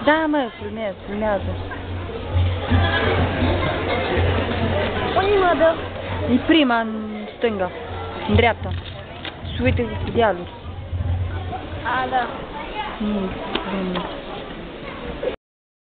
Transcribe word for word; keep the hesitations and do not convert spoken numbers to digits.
Da, mă, filmează, filmează. Unde mă dă? E prima în stânga, în dreapta. Și uite dealul. A, da. Mm, mm.